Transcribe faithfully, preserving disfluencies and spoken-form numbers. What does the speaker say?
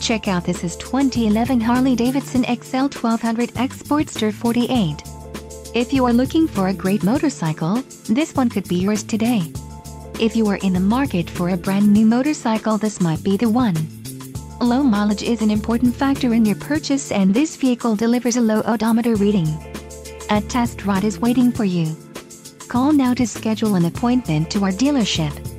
Check out this is twenty eleven Harley-Davidson X L twelve hundred X Sportster forty-eight. If you are looking for a great motorcycle, this one could be yours today. If you are in the market for a brand new motorcycle, this might be the one. Low mileage is an important factor in your purchase, and this vehicle delivers a low odometer reading. A test ride is waiting for you. Call now to schedule an appointment to our dealership.